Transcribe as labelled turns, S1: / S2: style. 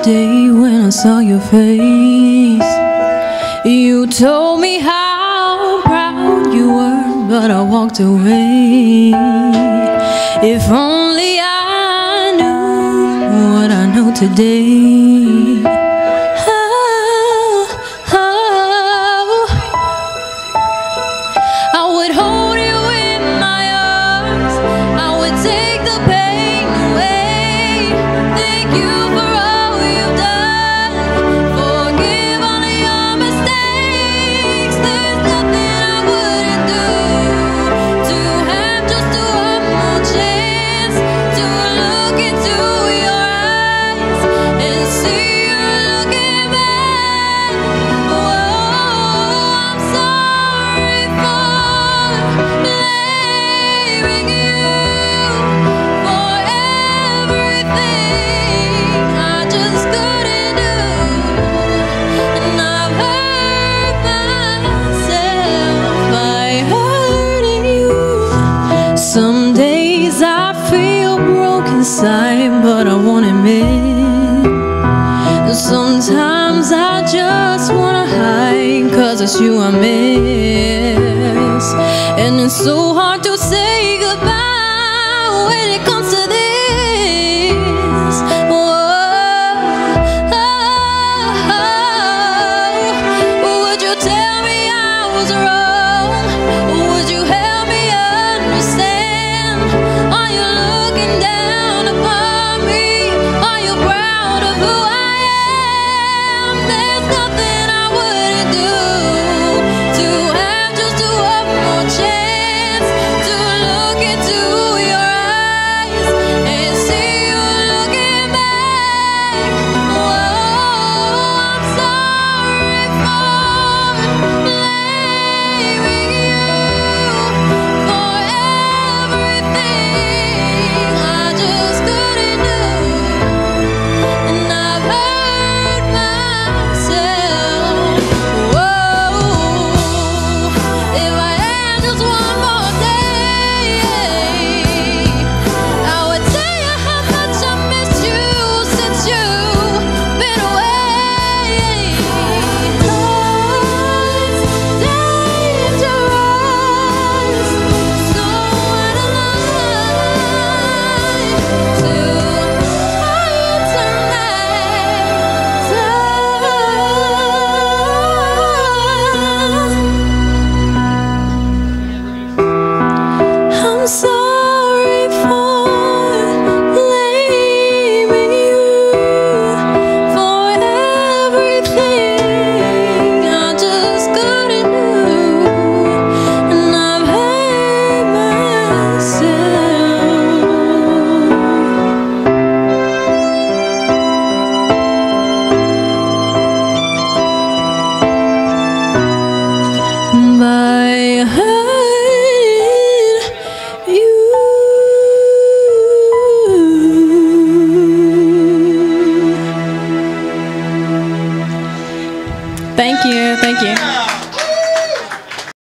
S1: day when I saw your face. You told me how proud you were, but I walked away. If only I knew what I know today. I would hold you in my arms, I would take the pain away. Thank you for all you've done, forgive all of your mistakes. There's nothing I wouldn't do to have just one more chance to look into your eyes and see you looking back. Oh, I'm sorry for blaming you for everything I just couldn't do, and I've hurt myself by hurting you. Some days I feel broken inside, but I won't admit. Sometimes I just wanna hide, 'cause it's you I miss. And it's so hard to say goodbye when it comes to this. Would you tell me I was wrong? Would you help me understand? Are you looking down upon me? Are you proud of who I am? There's nothing I wouldn't do to have just one more chance to look into your eyes and see you looking back. Oh, I'm sorry for blaming you for everything I just couldn't do, and I've hurt myself. Whoa, if I had just one more day, I would tell you how much I miss you since you've been away. It's dangerous, so out of line to I'm sorry for blaming you for everything I just couldn't do, and I've hurt myself by hurting you. Thank you.